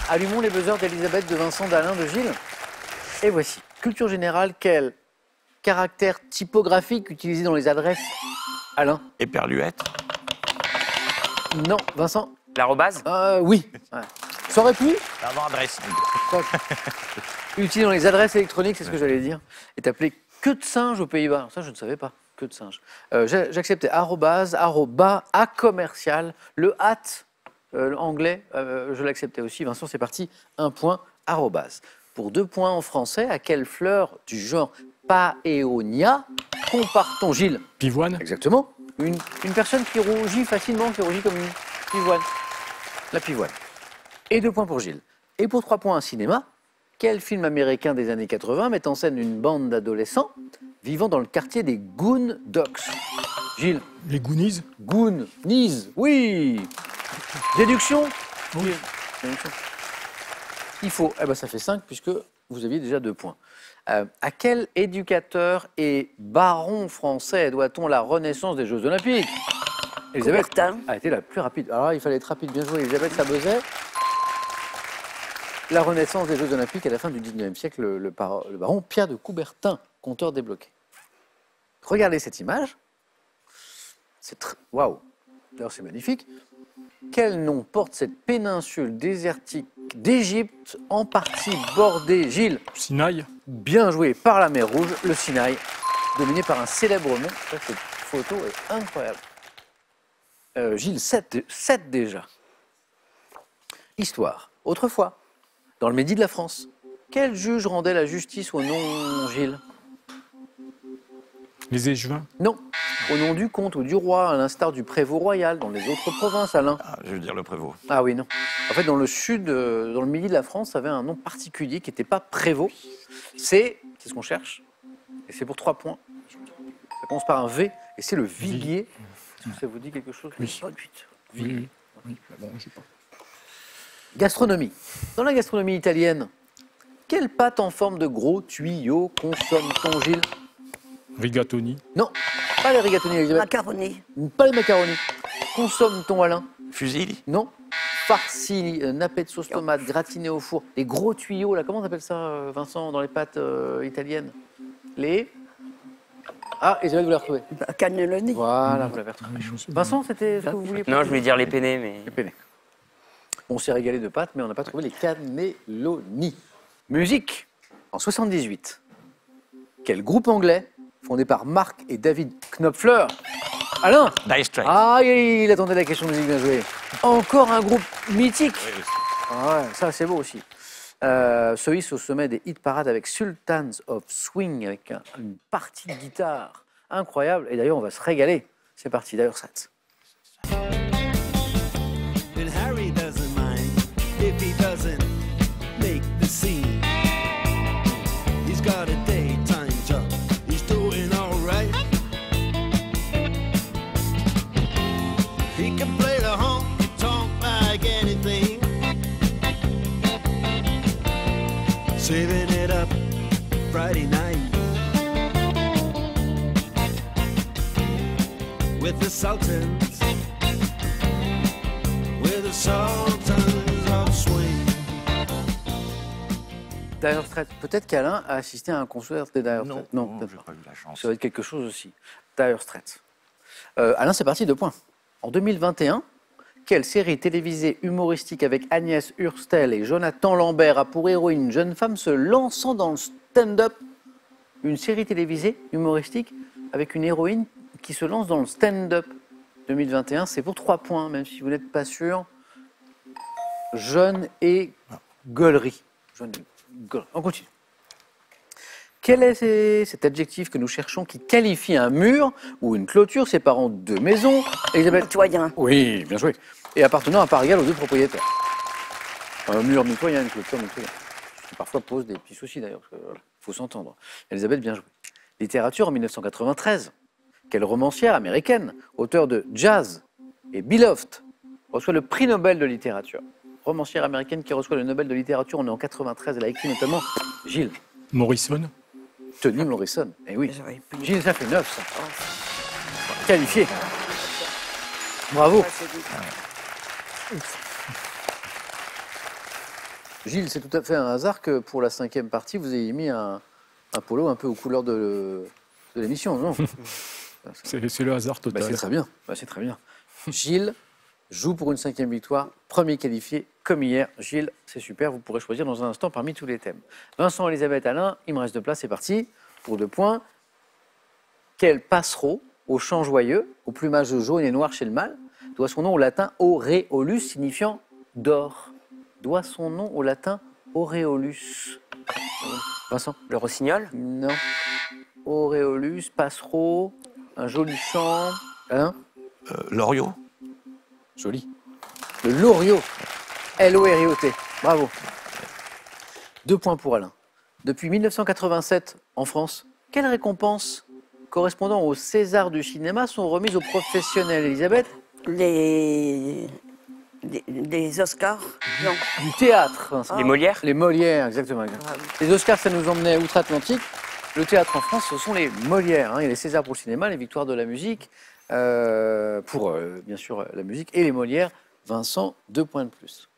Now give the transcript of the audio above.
Allumons les buzzers d'Elisabeth, de Vincent, d'Alain, de Gilles. Et voici. Culture générale, quel caractère typographique utilisé dans les adresses? Alain? Éperluette. Non. Vincent? L'arrobase? Oui. Ouais. Ça aurait pu? Avant adresse. Utilisé dans les adresses électroniques, c'est ce que j'allais dire. Est appelé queue de singe aux Pays-Bas. Ça, je ne savais pas. Queue de singe. J'acceptais arrobase, arroba, à commercial. Le at, anglais, je l'acceptais aussi. Vincent, c'est parti. 1 point, arrobase. Pour 2 points en français, à quelle fleur du genre Paeonia compare-t-on, Gilles? Pivoine. Exactement. Une personne qui rougit facilement, qui rougit comme une pivoine. La pivoine. Et 2 points pour Gilles. Et pour 3 points, un cinéma. Quel film américain des années 80 met en scène une bande d'adolescents vivant dans le quartier des Goondocks? Gilles? Les Goonies. Goonies, oui. Déduction? Oui. Déduction. Il faut, ça fait 5 puisque vous aviez déjà 2 points. À quel éducateur et baron français doit-on la renaissance des Jeux Olympiques? Elisabeth a été la plus rapide. Alors il fallait être rapide, bien joué. Elisabeth, ça buzzait. La renaissance des Jeux Olympiques à la fin du 19e siècle, le baron Pierre de Coubertin, compteur débloqué. Regardez cette image. C'est waouh. D'ailleurs, c'est magnifique. Quel nom porte cette péninsule désertique d'Égypte en partie bordée, Gilles? Sinaï. Bien joué, par la mer Rouge, le Sinaï, dominé par un célèbre nom. Cette photo est incroyable. Gilles, 7 déjà. Histoire. Autrefois, dans le Midi de la France, quel juge rendait la justice au nom, Gilles? Les Échevins. Non, au nom du comte ou du roi, à l'instar du prévôt royal dans les autres provinces, Alain. Je veux dire le prévôt. Ah oui, non. En fait, dans le sud, dans le Midi de la France, ça avait un nom particulier qui n'était pas prévôt. C'est ce qu'on cherche, et c'est pour 3 points. Ça commence par un V, et c'est le viguier. Est-ce que ça vous dit quelque chose? Oui. Oui. Bon, je sais pas. Gastronomie. Dans la gastronomie italienne, quelle pâte en forme de gros tuyau consomme-t-on, Gilles? Rigatoni. Non, pas les rigatoni, Elisabeth. Macaroni. Pas les macaronis. Consomme-t-on, Alain? Fusilli. Non. Farci, nappé de sauce tomate, gratiné au four. Les gros tuyaux, là, comment on appelle ça, Vincent, dans les pâtes italiennes? Les... Ah, Elisabeth, vous l'avez retrouvé. Cannelloni. Voilà, vous l'avez retrouvé. Vincent, c'était ce que vous vouliez? Non, je voulais dire les penne, mais... Les penne. On s'est régalé de pâtes, mais on n'a pas trouvé les cannelloni. Musique. En 78. Quel groupe anglais, fondé par Mark et David Knopfler? Alain? Dire Straits. Ah, il attendait la question de musique, bien joué. Encore un groupe mythique. Oui, Ah ouais, ça c'est beau aussi. Se hisse au sommet des hit parades avec Sultans of Swing, avec une partie de guitare incroyable. Et d'ailleurs, on va se régaler. C'est parti, Dire Straits. And Harry doesn't mind if he doesn't make the scene. He's got a daytime job, he's doing alright. He can play the honky tonk like anything, saving it up Friday night with the Sultans. Dire Straits. Peut-être qu'Alain a assisté à un concert des Dire Straits. Non, j'ai pas eu la chance. Ça va être quelque chose aussi. Dire Straits. Alain, c'est parti, 2 points. En 2021, quelle série télévisée humoristique avec Agnès Hurstel et Jonathan Lambert a pour héroïne une jeune femme se lançant dans le stand-up? Une série télévisée humoristique avec une héroïne qui se lance dans le stand-up. 2021, c'est pour 3 points, même si vous n'êtes pas sûr. Jeune et gueulerie. On continue. Quel est cet adjectif que nous cherchons qui qualifie un mur ou une clôture séparant 2 maisons? Elisabeth? Mitoyen. Oui, bien joué. Et appartenant à part égale aux 2 propriétaires. Un mur mitoyen, une clôture mitoyenne. Qui parfois pose des petits soucis d'ailleurs, parce qu'il faut s'entendre. Elisabeth, bien joué. Littérature en 1993. Quelle romancière américaine, auteure de Jazz et Beloved, reçoit le prix Nobel de littérature? Romancière américaine qui reçoit le Nobel de littérature, on est en 93, elle a écrit notamment Gilles. Morrison. Toni Morrison, eh oui. Gilles, ça fait 9, ça. Qualifié. Bravo. Gilles, c'est tout à fait un hasard que pour la 5e partie, vous ayez mis un polo un peu aux couleurs de l'émission, non? C'est le hasard Bah, total. c'est très bien. Bah, c'est très bien. Gilles joue pour une 5e victoire, premier qualifié, comme hier. Gilles, c'est super, vous pourrez choisir dans un instant parmi tous les thèmes. Vincent, Elisabeth, Alain, il me reste 2 places, c'est parti. Pour 2 points. Quel passereau, au chant joyeux, au plumage jaune et noir chez le mâle, doit son nom au latin aureolus, signifiant d'or? Doit son nom au latin aureolus. Vincent? Le rossignol? Non. Aureolus, passereau, un joli chant. Alain? Loriot. Joli. Le Loriot. L-O-R-I-O-T. Bravo. 2 points pour Alain. Depuis 1987, en France, quelles récompenses correspondant au César du cinéma sont remises aux professionnels, Elisabeth? Des Oscars? Non. Du théâtre, Vincent. Les Molières? Les Molières, exactement. Les Oscars, ça nous emmenait outre-Atlantique. Le théâtre en France, ce sont les Molières. Hein. Il y a les Césars pour le cinéma, les victoires de la musique, pour bien sûr la musique, et les Molières. Vincent, 2 points de plus.